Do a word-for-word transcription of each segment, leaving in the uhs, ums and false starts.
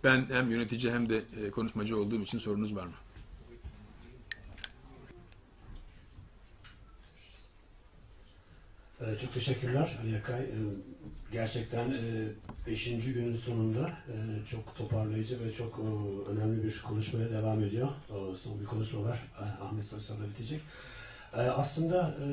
Ben hem yönetici hem de e, konuşmacı olduğum için sorunuz var mı? Ee, Çok teşekkürler Ali Akay. Ee, Gerçekten e, beşinci günün sonunda e, çok toparlayıcı ve çok e, önemli bir konuşmaya devam ediyor. E, Son bir konuşma var. E, Ahmet Soysal'la bitecek. E, Aslında e,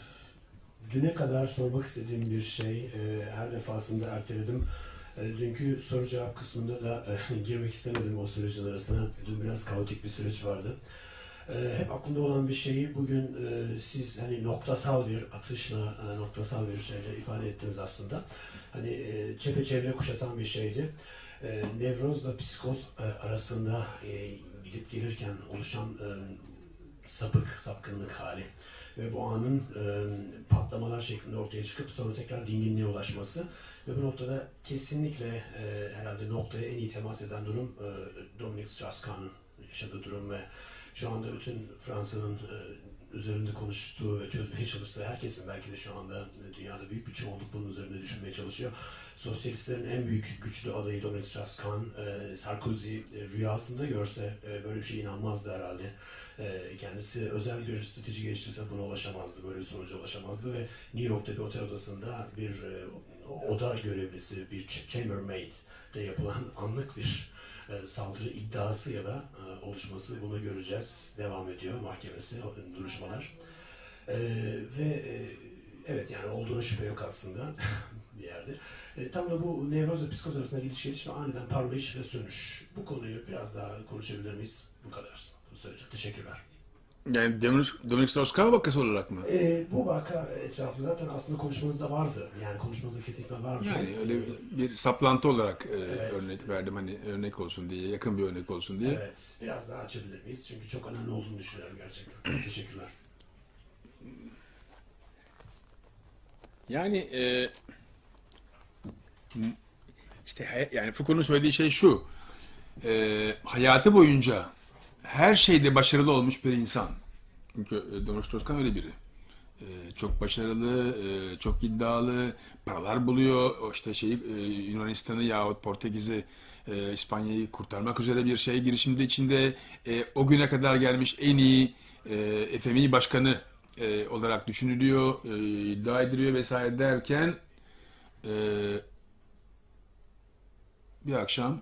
düne kadar sormak istediğim bir şey, e, her defasında erteledim. E, Dünkü soru cevap kısmında da e, girmek istemedim o sürecin arasına. Dün biraz kaotik bir süreç vardı. E, hep aklımda olan bir şeyi bugün e, siz hani noktasal bir atışla, e, noktasal bir şeyle ifade ettiniz aslında. Hani e, çepeçevre kuşatan bir şeydi. E, nevrozla psikoz e, arasında e, gidip gelirken oluşan e, sapık, sapkınlık hali ve bu anın e, patlamalar şeklinde ortaya çıkıp sonra tekrar dinginliğe ulaşması ve bu noktada kesinlikle e, herhalde noktaya en iyi temas eden durum e, Dominique Strauss-Kahn'ın yaşadığı durum ve şu anda bütün Fransa'nın e, üzerinde konuştuğu ve çözmeye çalıştığı herkesin belki de şu anda e, dünyada büyük bir çoğunluk bunun üzerinde düşünmeye çalışıyor. Sosyalistlerin en büyük güçlü adayı Dominique Strauss-Kahn, e, Sarkozy e, rüyasında görse e, böyle bir şeye inanmazdı herhalde. E, kendisi özel bir strateji geliştirse buna ulaşamazdı, böyle bir sonuca ulaşamazdı ve New York'ta bir otel odasında bir e, oda görevlisi, bir chambermaid'de yapılan anlık bir e, saldırı iddiası ya da e, oluşması, bunu göreceğiz. Devam ediyor mahkemesi, duruşmalar. E, ve e, evet yani olduğuna şüphe yok aslında bir yerde. E, tam da bu nevroz ve psikoz arasında gidiş geliş ve aniden parlayış ve sönüş. Bu konuyu biraz daha konuşabilir miyiz? Bu kadar. Bu söyleyecek. Teşekkürler. Yani Dominic, Dominic Strauss-Kahn vakası olarak mı? E, bu vaka etrafı zaten aslında konuşmanızda vardı. Yani konuşmanızda kesinlikle vardı. Yani öyle bir, bir saplantı olarak e, Evet. örnek verdim, hani örnek olsun diye, yakın bir örnek olsun diye. Evet. Biraz daha açabilir miyiz? Çünkü çok önemli olduğunu düşünüyorum gerçekten. Teşekkürler. Yani e, işte hay- yani Foucault'un söylediği şey şu: e, hayatı boyunca her şeyde başarılı olmuş bir insan. Çünkü e, Dominic Strauss-Kahn öyle biri. E, çok başarılı, e, çok iddialı, paralar buluyor. O işte şeyi e, Yunanistan'ı yahut Portekiz'i, e, İspanya'yı kurtarmak üzere bir şey girişimde içinde e, o güne kadar gelmiş en iyi e, F M I başkanı e, olarak düşünülüyor, e, iddia ediliyor vesaire derken e, bir akşam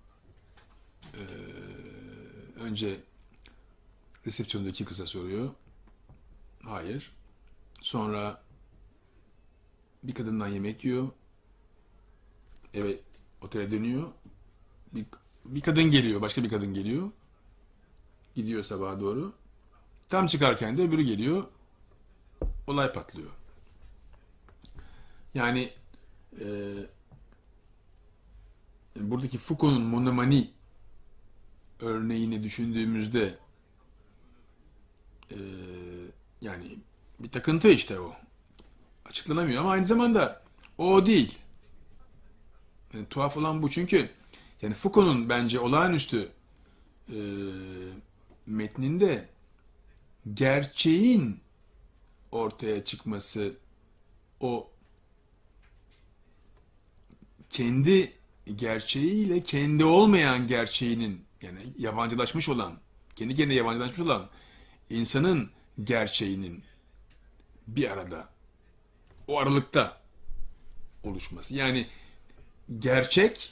önce resepsiyondaki kıza soruyor. Hayır. Sonra bir kadından yemek yiyor. Eve, otele dönüyor. Bir, bir kadın geliyor, başka bir kadın geliyor. Gidiyor sabaha doğru. Tam çıkarken de öbürü geliyor. Olay patlıyor. Yani e, buradaki Foucault'un monomani örneğini düşündüğümüzde e, yani bir takıntı işte o. Açıklanamıyor ama aynı zamanda o değil. Yani tuhaf olan bu, çünkü yani Foucault'un bence olağanüstü e, metninde gerçeğin ortaya çıkması, o kendi gerçeğiyle kendi olmayan gerçeğinin, yani yabancılaşmış olan, kendi kendine yabancılaşmış olan insanın gerçeğinin bir arada, o aralıkta oluşması. Yani gerçek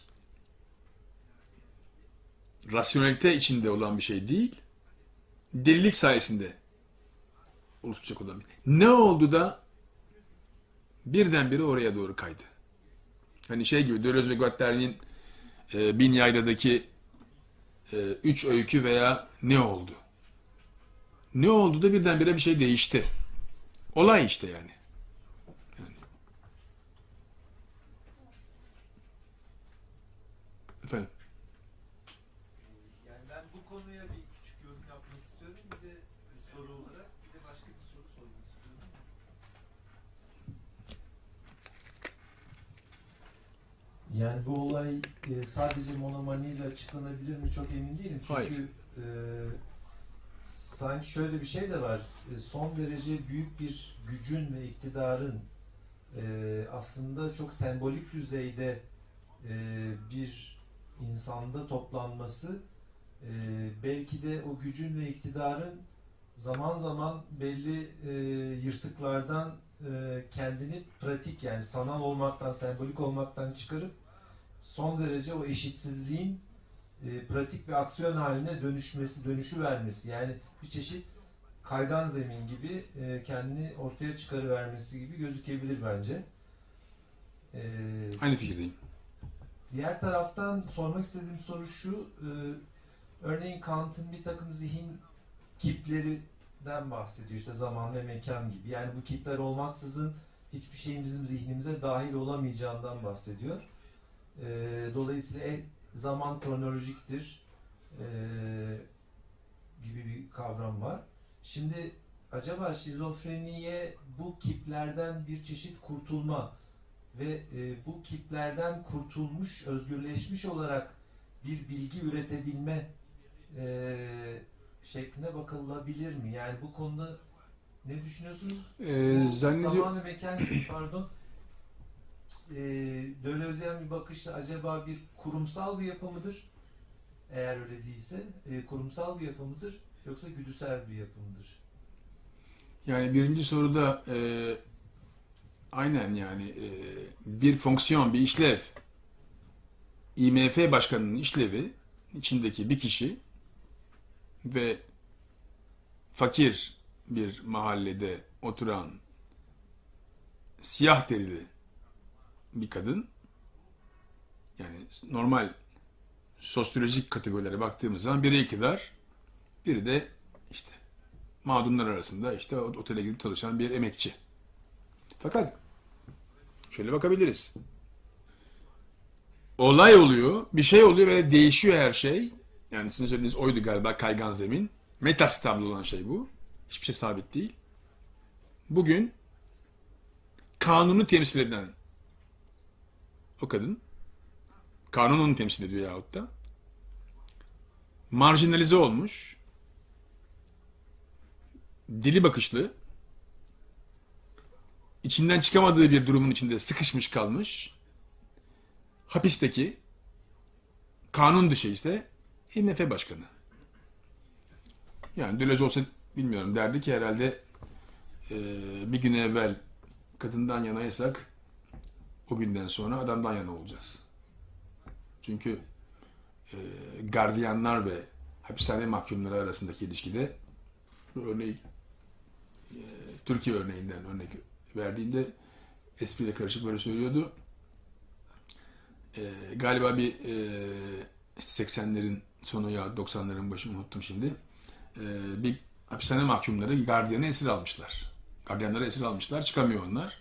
rasyonelite içinde olan bir şey değil, delilik sayesinde oluşacak olan bir. Ne oldu da birdenbire oraya doğru kaydı? Hani şey gibi, Deleuze ve Guattari'nin e, Bin Yayla'daki e, üç öykü veya ne oldu? Ne oldu da birdenbire bir şey değişti? Olay işte yani. Yani. Efendim? Yani ben bu konuya bir küçük yorum yapmak istiyorum. Bir de bir soru olarak bir de başka bir soru sormak istiyorum. Yani bu olay e, sadece monomaniyle açıklanabilir mi çok emin değilim. Çünkü Hayır. e, sanki şöyle bir şey de var. E, son derece büyük bir gücün ve iktidarın e, aslında çok sembolik düzeyde e, bir insanda toplanması e, belki de o gücün ve iktidarın zaman zaman belli e, yırtıklardan e, kendini pratik, yani sanal olmaktan, sembolik olmaktan çıkarıp son derece o eşitsizliğin e, pratik bir aksiyon haline dönüşmesi, dönüşü vermesi, yani bir çeşit kaygan zemin gibi e, kendini ortaya çıkarıvermesi gibi gözükebilir bence. E, Aynı fikirdeyim. Diğer taraftan sormak istediğim soru şu, e, örneğin Kant'ın bir takım zihin kiplerinden bahsediyor, işte zaman ve mekan gibi. Yani bu kipler olmaksızın hiçbir şeyin bizim zihnimize dahil olamayacağından bahsediyor. E, dolayısıyla e, zaman kronolojiktir e, gibi bir kavram var. Şimdi acaba şizofreniye bu kiplerden bir çeşit kurtulma ve e, bu kiplerden kurtulmuş, özgürleşmiş olarak bir bilgi üretebilme e, şekline bakılabilir mi? Yani bu konuda ne düşünüyorsunuz? Ee, Bu zannediyorum. zaman ve mekan gibi, pardon, e, Deleuze'yen bir bakışla acaba bir kurumsal bir yapı mıdır? Eğer öyle değilse e, kurumsal bir yapı mıdır? Yoksa güdüsel bir yapı mıdır? Yani birinci soruda e, aynen yani e, bir fonksiyon, bir işlev, I M F başkanının işlevi içindeki bir kişi ve fakir bir mahallede oturan siyah derili bir kadın, yani normal sosyolojik kategorilere baktığımız zaman biri iktidar, biri de işte mağdurlar arasında işte otele gidip çalışan bir emekçi. Fakat şöyle bakabiliriz. Olay oluyor, bir şey oluyor ve değişiyor her şey. Yani sizin söylediğiniz oydu galiba, kaygan zemin. Metastabil olan şey bu. Hiçbir şey sabit değil. Bugün kanunu temsil eden o kadın, kanun onu temsil ediyor yahut da marjinalize olmuş, deli bakışlı, içinden çıkamadığı bir durumun içinde sıkışmış kalmış, hapisteki, kanun dışı ise I M F başkanı. Yani Deleuze olsa bilmiyorum, derdi ki herhalde e, bir gün evvel kadından yanaysak o günden sonra adamdan yana olacağız. Çünkü e, gardiyanlar ve hapishane mahkumları arasındaki ilişkide, bu örneği e, Türkiye örneğinden örnek verdiğinde espriyle karışık böyle söylüyordu. E, galiba bir e, işte seksenlerin sonu ya doksanların başı, unuttum şimdi. E, bir hapishane mahkumları gardiyanı esir almışlar. Gardiyanları esir almışlar. Çıkamıyor onlar.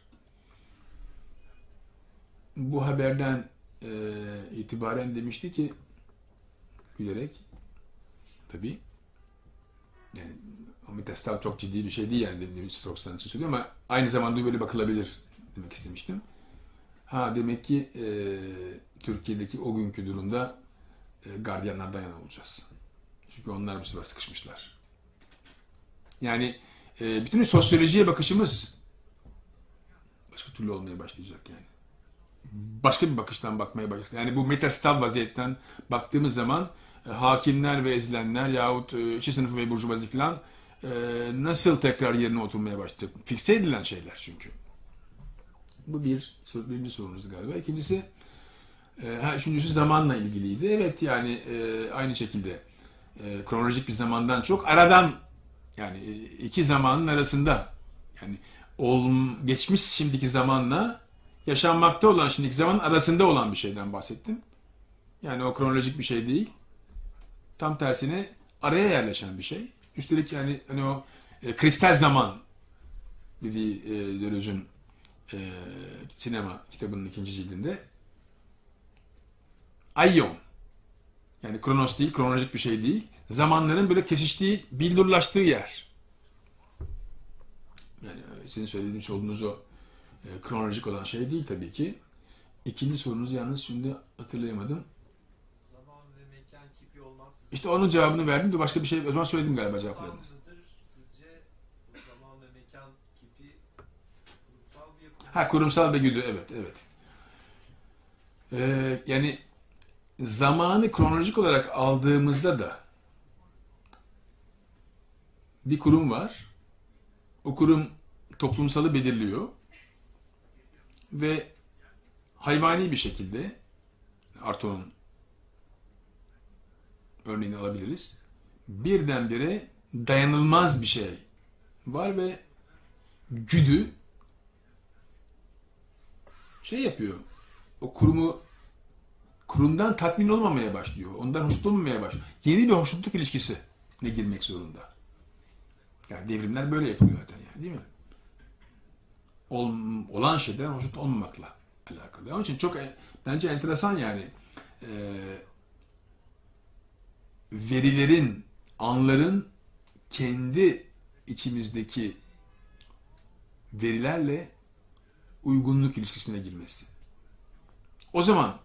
Bu haberden e, itibaren demişti ki, gülerek tabii, yani o metastab çok ciddi bir şey değil yani, demin Strauss'tan için söylüyorum ama aynı zamanda böyle bakılabilir demek istemiştim. Ha, demek ki e, Türkiye'deki o günkü durumda e, gardiyanlardan yana olacağız. Çünkü onlar bu sefer sıkışmışlar. Yani e, bütün sosyolojiye bakışımız başka türlü olmaya başlayacak yani. Başka bir bakıştan bakmaya başlayacak. Yani bu metastab vaziyetten baktığımız zaman e, hakimler ve ezilenler yahut e, işçi sınıfı ve burjuvazi falan e, nasıl tekrar yerine oturmaya başlayacak? Fikse edilen şeyler çünkü. Bu bir, birinci sorunuzdu galiba. İkincisi, e, ha, üçüncüsü zamanla ilgiliydi. Evet, yani e, aynı şekilde e, kronolojik bir zamandan çok aradan, yani e, iki zamanın arasında, yani olum, geçmiş şimdiki zamanla yaşanmakta olan şimdiki zaman arasında olan bir şeyden bahsettim. Yani o kronolojik bir şey değil. Tam tersine araya yerleşen bir şey. Üstelik yani hani o e, kristal zaman dediği e, Deleuze'ün e, sinema kitabının ikinci cildinde aion, yani kronos değil, kronolojik bir şey değil. Zamanların böyle kesiştiği, billurlaştığı yer. Yani sizin söylediğiniz olduğunuz o e, kronolojik olan şey değil tabii ki. İkinci sorunuzu yalnız şimdi hatırlayamadım. Zaman ve mekan kipi olmaksızın İşte onun cevabını verdim de başka bir şey o zaman söyledim galiba cevaplarını. kurumsal mıdır sizce? Bu zaman ve mekan kipi kurumsal bir yapı mı? Ha, kurumsal ve güdü, evet evet. Ee, yani zamanı kronolojik olarak aldığımızda da bir kurum var. O kurum toplumsalı belirliyor ve hayvani bir şekilde Artaud'un örneğini alabiliriz. Birdenbire dayanılmaz bir şey var ve güdü şey yapıyor. O kurumu kurumdan tatmin olmamaya başlıyor. Ondan hoşnut olmamaya başlıyor. Yeni bir hoşnutluk ilişkisine girmek zorunda. Yani devrimler böyle yapılıyor zaten yani, değil mi? Ol, olan şeyden hoşnut olmamakla alakalı. Onun için çok bence enteresan yani. Ee, verilerin, anların kendi içimizdeki verilerle uygunluk ilişkisine girmesi. O zaman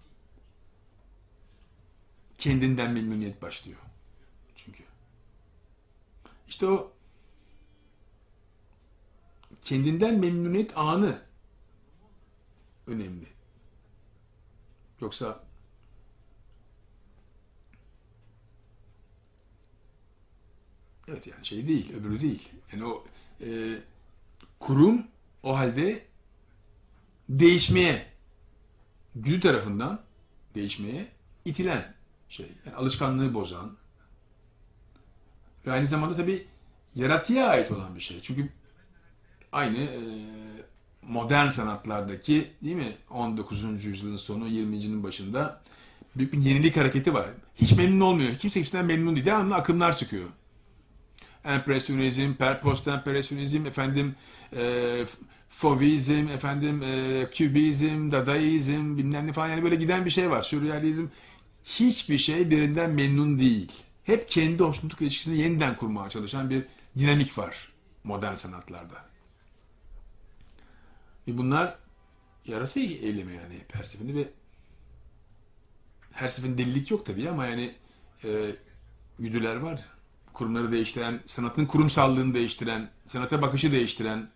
kendinden memnuniyet başlıyor. Çünkü işte o kendinden memnuniyet anı önemli. Yoksa evet yani şey değil, öbürü değil. Yani o e, kurum o halde değişmeye, güdü tarafından değişmeye itilen şey. Yani alışkanlığı bozan ve aynı zamanda tabii yaratıya ait olan bir şey. Çünkü aynı e, modern sanatlardaki, değil mi? on dokuzuncu yüzyılın sonu, yirmincinin başında büyük bir yenilik hareketi var. Hiç memnun olmuyor. Kimse kimseden memnun değil. Devamlı akımlar çıkıyor. Empresyonizm, post-empresyonizm, efendim e, Fauvizm, efendim e, Kübizm, Dadaizm, bilmem ne falan, yani böyle giden bir şey var. Sürrealizm. Hiçbir şey birinden memnun değil. Hep kendi hoşnutluk ilişkisini yeniden kurmaya çalışan bir dinamik var modern sanatlarda. Ve bunlar yaratıyor eylemi yani her seferinde ve her seferinde delilik yok tabii ama yani e, güdüler var. Kurumları değiştiren, sanatın kurumsallığını değiştiren, sanata bakışı değiştiren,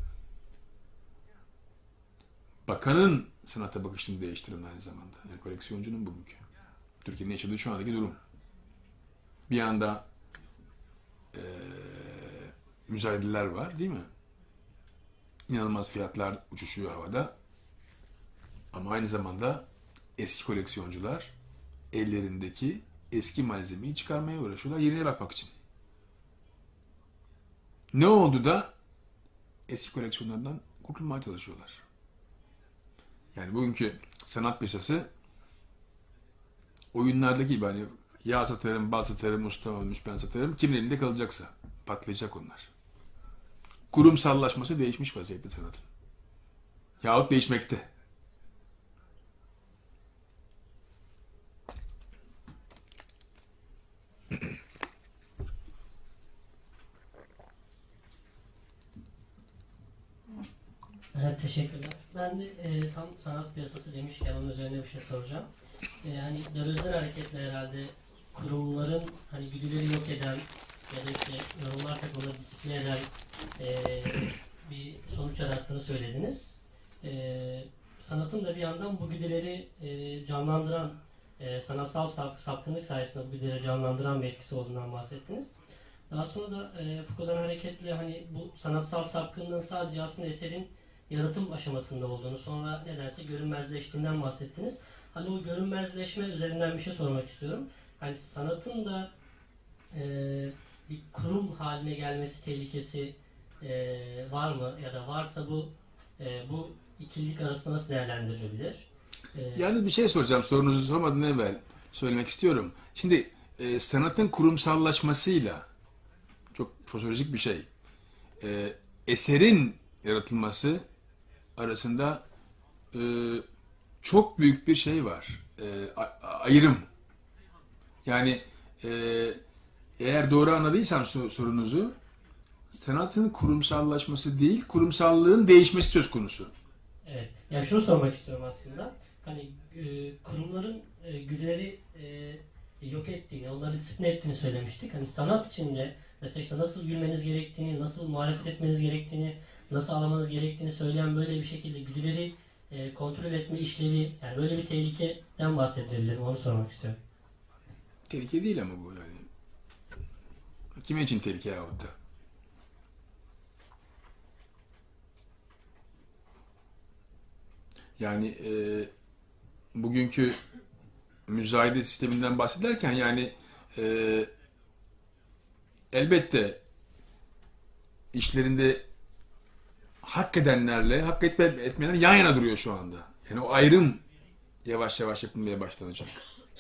bakanın sanata bakışını değiştiren aynı zamanda. Yani koleksiyoncunun bugünkü. Türkiye'nin yaşadığı şu andaki durum. Bir yanda e, müzayedeler var, değil mi? İnanılmaz fiyatlar uçuşuyor havada. Ama aynı zamanda eski koleksiyoncular ellerindeki eski malzemeyi çıkarmaya uğraşıyorlar yerine bakmak için. Ne oldu da eski koleksiyonlardan kurtulmaya çalışıyorlar. Yani bugünkü sanat piyasası oyunlardaki gibi, hani yağ satarım, bal satarım, usta olmuş ben satarım. Kimin elinde kalacaksa patlayacak onlar. Kurumsallaşması değişmiş vaziyette sanatın. Yahut değişmekte. Evet, teşekkürler. Ben de e, tam sanat piyasası demişken onun üzerine bir şey soracağım. E, yani Deleuze'den hareketle herhalde kurumların hani güdüleri yok eden ya da işte yorumlar takımını disipline eden e, bir sonuç yarattığını söylediniz. E, sanatın da bir yandan bu güdüleri e, canlandıran, e, sanatsal sap, sapkınlık sayesinde bu güdüleri canlandıran bir etkisi olduğundan bahsettiniz. Daha sonra da e, Foucault'dan hareketle hani bu sanatsal sapkınlığın sadece aslında eserin yaratım aşamasında olduğunu, sonra nedense görünmezleştiğinden bahsettiniz. Hani o görünmezleşme üzerinden bir şey sormak istiyorum. Hani sanatın da e, bir kurum haline gelmesi tehlikesi e, var mı? Ya da varsa bu e, bu ikililik arasında nasıl değerlendirilebilir? E, Yani bir şey soracağım, sorunuzu sormadan evvel söylemek istiyorum. Şimdi e, sanatın kurumsallaşmasıyla, çok sosyolojik bir şey, e, eserin yaratılması arasında e, çok büyük bir şey var. E, a- ayrım. Yani e, eğer doğru anladıysam sor- sorunuzu, sanatın kurumsallaşması değil, kurumsallığın değişmesi söz konusu. Evet. Yani şunu sormak istiyorum aslında. Hani e, kurumların e, güdüleri e, yok ettiğini, onları disipline ettiğini söylemiştik. Hani sanat içinde mesela işte nasıl gülmeniz gerektiğini, nasıl muhalefet etmeniz gerektiğini, nasıl ağlamanız gerektiğini söyleyen böyle bir şekilde güdüleri e, kontrol etme işlevi, yani böyle bir tehlikeden bahsedebilirim, onu sormak istiyorum. Tehlike değil ama bu yani. Kime için tehlike yahut da? Yani e, bugünkü müzayede sisteminden bahsederken yani e, elbette işlerinde hak edenlerle hak etme, etmeyenler yan yana duruyor şu anda. Yani o ayrım yavaş yavaş yapılmaya başlanacak.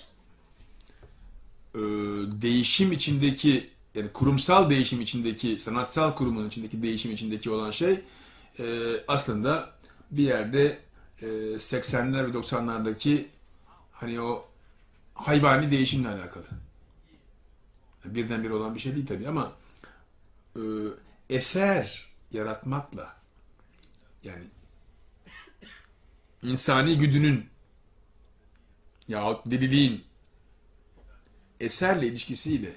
Ee, değişim içindeki, yani kurumsal değişim içindeki, sanatsal kurumun içindeki değişim içindeki olan şey e, aslında bir yerde e, seksenler ve doksanlardaki hani o hayvani değişimle alakalı. Birdenbire olan bir şey değil tabii ama e, eser yaratmakla, yani insani güdünün yahut deliliğin eserle ilişkisiyle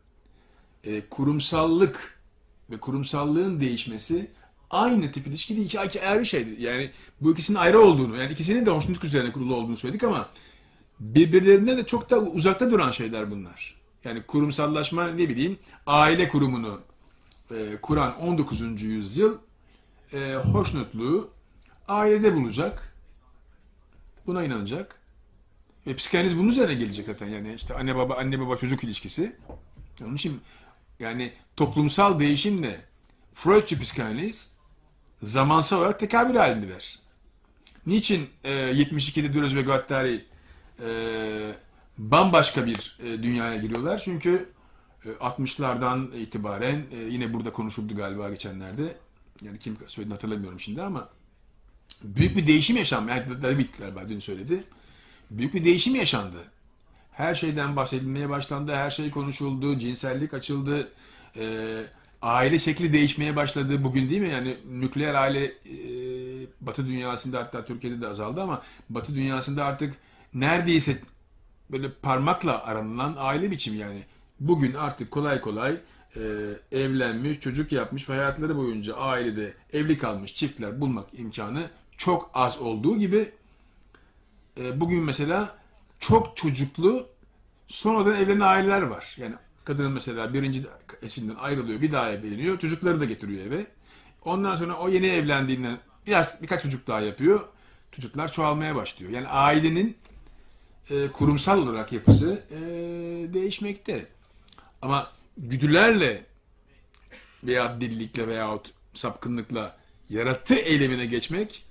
e, kurumsallık ve kurumsallığın değişmesi aynı tip ilişki değil. İki, iki ayrı şeydir. Yani bu ikisinin ayrı olduğunu, yani ikisinin de hoşnutlık üzerine kurulu olduğunu söyledik ama birbirlerinden de çok da uzakta duran şeyler bunlar. Yani kurumsallaşma, ne bileyim, aile kurumunu e, kuran on dokuzuncu yüzyıl e, hoşnutluğu ailede bulacak. Buna inanacak. Ve psikanaliz bunun üzerine gelecek zaten. Yani işte anne baba anne baba çocuk ilişkisi. Onun için yani toplumsal değişimle Freudçu psikanaliz zamansal olarak tekabül halindeler. Niçin e, yetmiş ikide Deleuze ve Guattari e, bambaşka bir e, dünyaya giriyorlar? Çünkü e, altmışlardan itibaren e, yine burada konuşuldu galiba geçenlerde. Yani kim söylediğini hatırlamıyorum şimdi ama büyük bir değişim yaşandı. Yani David galiba dün söyledi. Büyük bir değişim yaşandı. Her şeyden bahsedilmeye başlandı, her şey konuşuldu, cinsellik açıldı, e, aile şekli değişmeye başladı. Bugün değil mi? Yani nükleer aile e, Batı dünyasında, hatta Türkiye'de de azaldı ama Batı dünyasında artık neredeyse böyle parmakla aranılan aile biçimi yani. Bugün artık kolay kolay e, evlenmiş, çocuk yapmış ve hayatları boyunca ailede evli kalmış çiftler bulmak imkanı çok az olduğu gibi bugün mesela çok çocuklu sonradan evlenen aileler var. Yani kadının mesela birinci eşinden ayrılıyor, bir daha evleniyor, çocukları da getiriyor eve. Ondan sonra o yeni evlendiğinden biraz birkaç çocuk daha yapıyor. Çocuklar çoğalmaya başlıyor. Yani ailenin e, kurumsal olarak yapısı e, değişmekte. Ama güdülerle veya delilikle veyahut sapkınlıkla yarattığı eylemine geçmek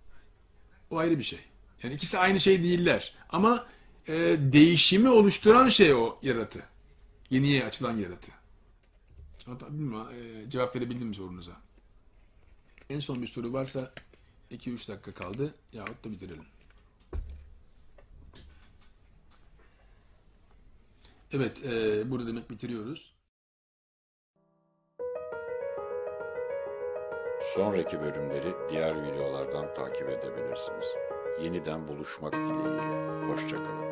o ayrı bir şey. Yani ikisi aynı şey değiller. Ama e, değişimi oluşturan şey o yaratı. Yeniye açılan yaratı. Bilmiyorum, e, cevap verebildim mi sorunuza? En son bir soru varsa iki üç dakika kaldı. Yahut da bitirelim. Evet, e, burada demek bitiriyoruz. Sonraki bölümleri diğer videolardan takip edebilirsiniz. Yeniden buluşmak dileğiyle. Hoşça kalın.